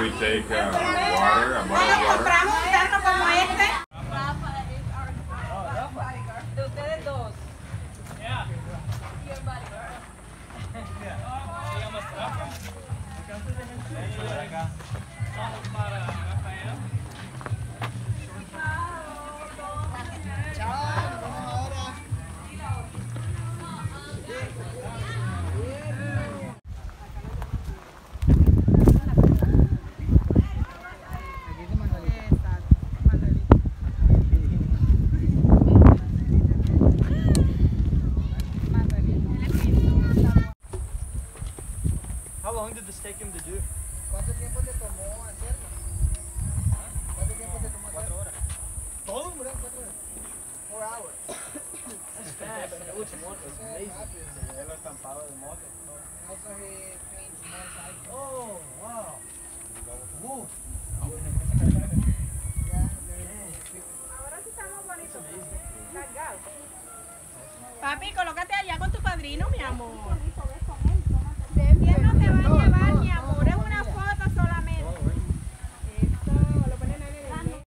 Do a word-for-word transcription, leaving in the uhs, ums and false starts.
we take uh, water, a bottle of water. Compramos un terno como este. De ustedes dos. How long did this take him to do? ¿Cuánto tiempo te tomó hacerlo? ¿Cuánto tiempo te tomó hacerlo? Cuatro horas. Todo, bro, cuatro horas. Four hours. That's fast. It looks wonderful. It's amazing. Se lo estampado de moto. Also he paints motorcycles. Oh, wow. Woo. Ahora sí estamos bonitos. Cargados. Papi, colócate allá con tu padrino, mi amor. ¿Quién no te va a llevar?